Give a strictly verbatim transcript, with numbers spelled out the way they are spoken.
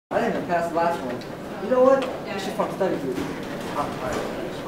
I didn't even pass the last one. You know what? You should fucking study, dude.